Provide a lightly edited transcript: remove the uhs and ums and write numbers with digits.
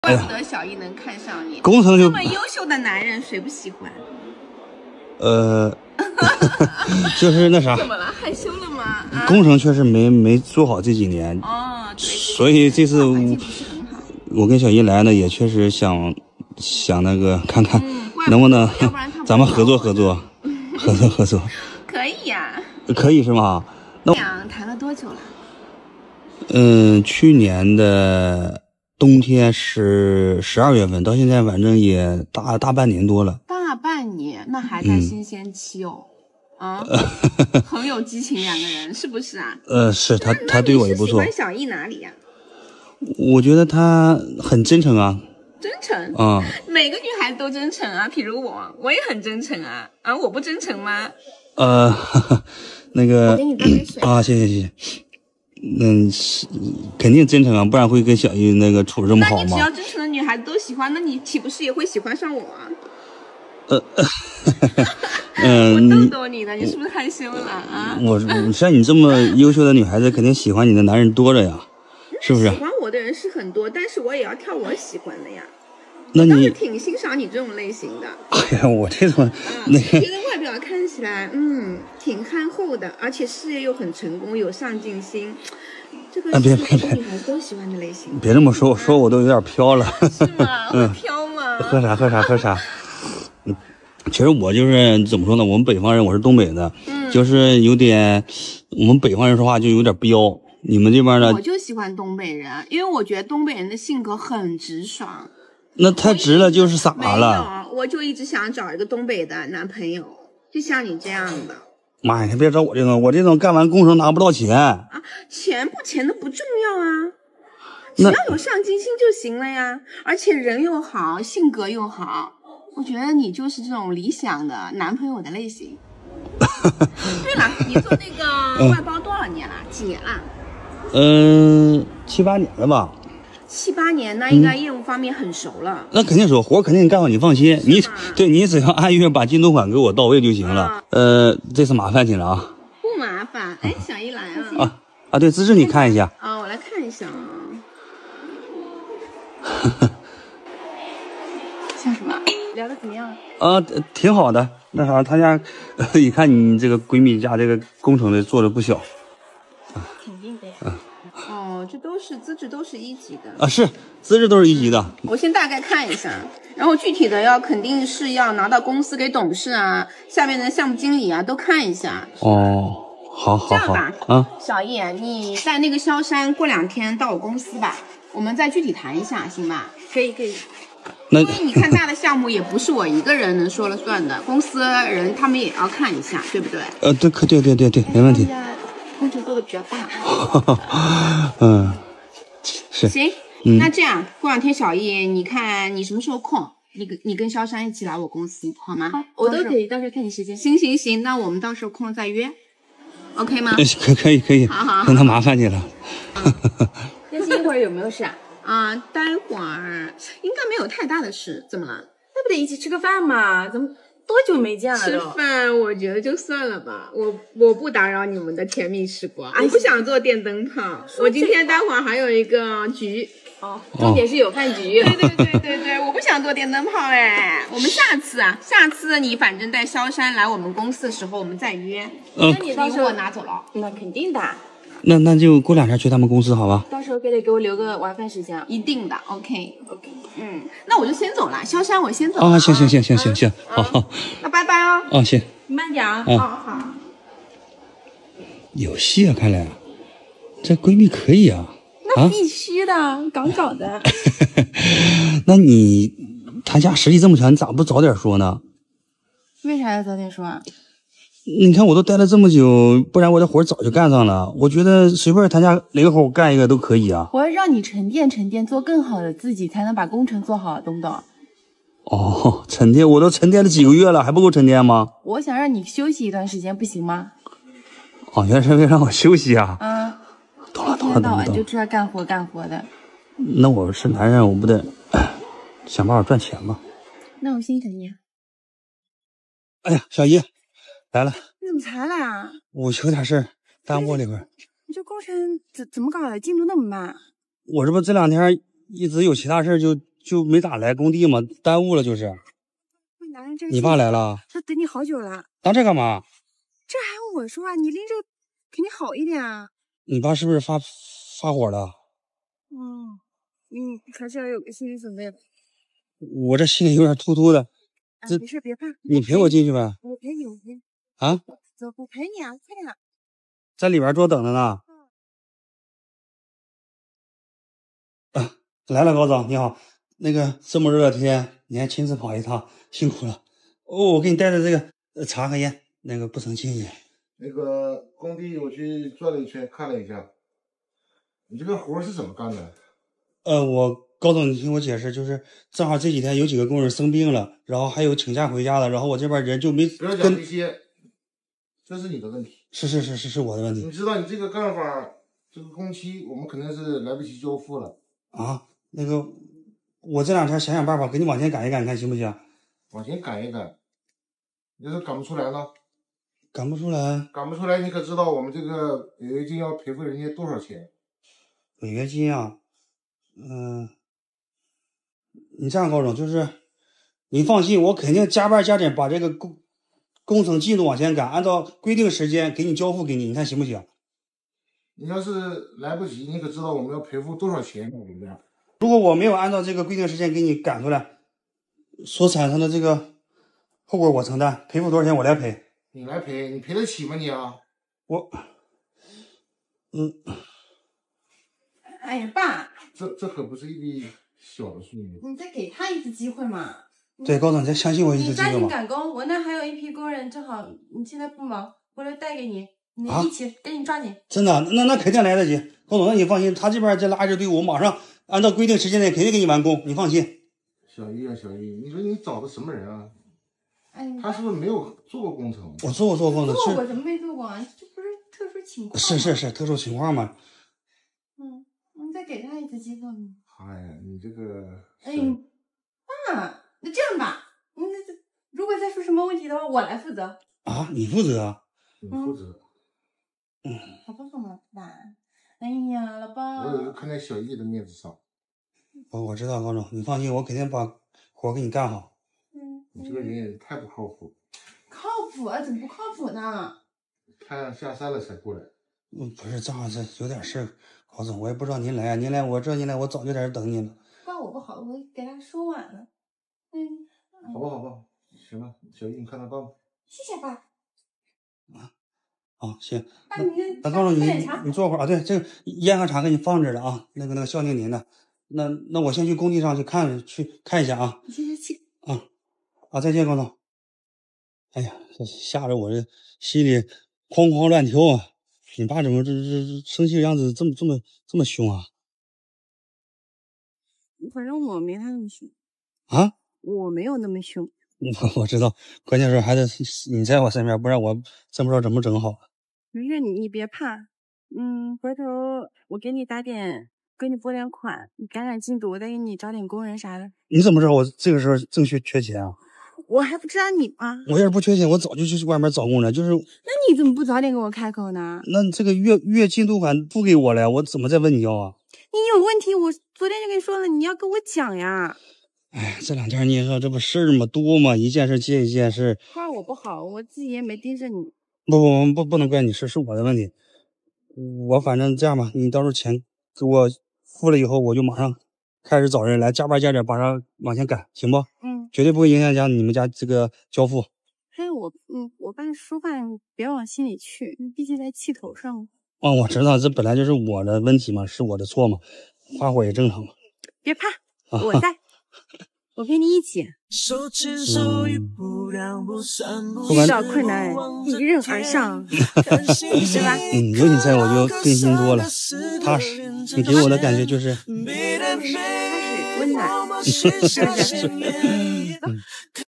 怪不得小易能看上你。 工程就这么优秀的男人，谁不喜欢？ 就是那啥。 怎么了？害羞了吗？啊、 工程确实没做好这几年。 哦，对。 所以这次我跟小易来呢，也确实想那个看看能不能咱们合作。合作。 可以呀。 可以是吗？ 那俩谈了多久了？ 去年的冬天是12月份，到现在反正也大半年多了。 大半年，那还在新鲜期哦。很有激情，两个人是不是啊？ 是他对我也不错。 你是喜欢小易哪里呀？ 我觉得他很真诚啊。 真诚啊， 每个女孩子都真诚啊，比如我也很真诚啊。我不真诚吗？ 那个我给你倒杯水啊，谢谢。是肯定真诚啊，不然会跟小易那个处这么好吗？ 那你只要真诚的女孩子都喜欢，那你岂不是也会喜欢上我啊？我逗逗你的，你是不是害羞了啊？ 我像你这么优秀的女孩子，肯定喜欢你的男人多着呀，是不是？ 喜欢我的人是很多，但是我也要挑我喜欢的呀。 那你挺欣赏你这种类型的。 哎呀，我这种那个， 觉得外表看起来挺憨厚的，而且事业又很成功，有上进心，这个是女孩子都喜欢的类型。 别这么说，我都有点飘了。 是吗？会飘吗？ 喝啥？其实我就是怎么说呢？我们北方人，我是东北的，就是有点，我们北方人说话就有点彪。你们这边呢？ 我就喜欢东北人，因为我觉得东北人的性格很直爽。 那太直了就是傻了。 没有，我就一直想找一个东北的男朋友，就像你这样的。 妈呀，别找我这种干完工程拿不到钱啊！ 钱的不重要啊，只要有上进心就行了呀。而且人又好，性格又好，我觉得你就是这种理想的男朋友的类型。对了，你做那个外包多少年了？几年了 ？7、8年了吧。 7、8年，那应该业务方面很熟了。 那肯定熟，活肯定干好，你放心。你只要按月把进度款给我到位就行了。这次麻烦你了啊。 不麻烦。哎，小易来了。 对，资质你看一下。 我来看一下啊。像什么？聊得怎么样？ 挺好的。那啥，他家一看你这个闺蜜家这个工程的做的不小。 肯定的呀。这都是资质，都是1级的是资质都是1级的。 我先大概看一下，然后具体的肯定是要拿到公司给董事啊、下面的项目经理啊都看一下。 好。 这样吧，小易，你在那个萧山过2天到我公司吧，我们再具体谈一下，行吧？可以。因为你看大的项目也不是我一个人能说了算的，公司人他们也要看一下，对不对？ 对，没问题。 工程做的比较大。 是。 行，那这样过2天，小易，你看你什么时候空？你跟萧山一起来我公司好吗？ 我都可以，到时候看你时间。 行，那我们到时候空了再约 ，OK 吗？ 可以。 好， 那麻烦你了。 那一会儿有没有事啊？ 待会儿应该没有太大的事，怎么了？ 那不得一起吃个饭吗？怎么多久没见了都？ 吃饭我觉得就算了吧，我不打扰你们的甜蜜时光，我不想做电灯泡。我今天待会儿还有一个局。 重点是有饭局。 对，我不想做电灯泡哎。我们下次你反正带萧山来我们公司的时候，我们再约。 那你到时候我拿走了。 那肯定的。 那就过2天去他们公司好吧？ 到时候得给我留个晚饭时间。 一定的 ，OK。那我就先走了，萧山我先走。 行，好。 那拜拜哦。 行。 你慢点啊。好。 有戏啊，看来这闺蜜可以啊。 那必须的，搞的。 那他家实力这么强，你咋不早点说呢？ 为啥要早点说啊？ 你看我都待了这么久，不然我这活早就干上了。我觉得随便他家哪个活我干一个都可以啊。 我要让你沉淀，做更好的自己，才能把工程做好，懂不懂？ 沉淀，我都沉淀了几个月了，还不够沉淀吗？ 我想让你休息一段时间，不行吗？ 原来是为了让我休息啊。懂了。 一天到晚就知道干活的。 那我是男人，我不得想办法赚钱吗？ 那我心疼你。 哎呀，小姨来了。 你怎么才来啊？ 我有点事耽误了一会儿。 你这工程怎么搞的？进度那么慢？ 我这不这2天一直有其他事就就没咋来工地嘛，耽误了就是。你爸来了？ 他等你好久了。 拿这干嘛？ 这还用我说啊？你拎着肯定好一点啊。 你爸是不是发火了？ 还是要有个心理准备吧。 我这心里有点突突的。 没事，别怕。 你陪我进去呗。 我陪你，我陪你。 啊？ 走，我陪你啊，快点。 在里边坐等着呢。来了，高总，你好。那个这么热的天，你还亲自跑一趟，辛苦了。哦，我给你带的这个茶和烟，那个不成敬意。 那个工地我去转了一圈，看了一下，你这个活是怎么干的？ 高总，你听我解释，就是正好这几天有几个工人生病了，然后还有请假回家的，然后我这边人就没不要讲这些，这是你的问题。 是我的问题。 你知道你这个干法，这个工期我们肯定是来不及交付了啊。那个，我这两天想办法给你往前赶一赶，你看行不行？ 往前赶一赶，你要是赶不出来呢？ 赶不出来， 你可知道我们这个违约金要赔付人家多少钱？ 违约金啊，你这样，高总，就是你放心，我肯定加班加点把这个工程进度往前赶，按照规定时间给你交付给你，你看行不行？ 你要是来不及，你可知道我们要赔付多少钱？ 如果我没有按照这个规定时间给你赶出来，所产生的这个后果我承担，赔付多少钱我来赔。 你来赔，你赔得起吗你啊？ 哎呀，爸， 这可不是一笔小的数目。 你再给他一次机会嘛。 对，高总，你再相信我一次机会嘛。你抓紧嘛。 赶工，我那还有一批工人，正好你现在不忙，回来带给你，你一起，赶紧抓紧。 真的，那肯定来得及。高总，那你放心，他这边这拉一支队伍，我马上按照规定时间内肯定给你完工，你放心。 小易啊，小易，你说你找的什么人啊？他是不是没有做过工程？ 我做过工程， 做过怎么没做过啊？这不是特殊情况？ 是特殊情况嘛。 你再给他一次机会嘛。 哎呀，你这个…… 爸，那这样吧，如果再出什么问题的话，我来负责。 啊，你负责？ 你负责。 好吧，爸。哎呀，老爸。 我有看在小易的面子上。 我知道，高总，你放心，我肯定把活给你干好。 你这个人也太不靠谱。 靠谱啊？怎么不靠谱呢？ 太阳下山了才过来。 不是，正好是有点事，高总，我也不知道您来，我早就在这等你了。 怪我不好，我给他说晚了。 好吧，行了，小易，你看他办吧。 谢谢爸。 行。 那高总，你坐会儿啊。对，这个烟和茶给你放这了啊。那个孝敬您的。那我先去工地上去看一下啊。 你先去。 再见，高总。哎呀，这吓得我这心里哐哐乱跳啊！你爸怎么这生气的样子这么凶啊？ 反正我没他那么凶。 啊？ 我没有那么凶。 我知道，关键是还得你在我身边，不然我真不知道怎么整好。 没事，你别怕。回头我给你拨点款，你赶进度，我再给你找点工人啥的。 你怎么知道我这个时候正缺钱啊？ 我还不知道你吗？ 我要是不缺钱，我早就去外面找工人。就是， 那你怎么不早点给我开口呢？ 那这个月进度款不给我了，我怎么再问你要啊？ 你有问题，我昨天就跟你说了，你要跟我讲呀。 哎，这两天你也知道，这不事儿嘛多嘛，一件事接一件事。 怪我不好，我自己也没盯着你。 不能怪你，是我的问题。我反正这样吧，你到时候钱给我付了以后，我就马上开始找人来加班加点，把它往前赶，行不？绝对不会影响你们家这个交付。 还有我爸说话别往心里去，毕竟在气头上。 我知道，这本来就是我的问题嘛，是我的错嘛，发火也正常嘛。 别怕，我在，我陪你一起。遇到困难迎刃而上，对吧？ 有你在我就更心多了，踏实。你给我的感觉就是踏实温暖。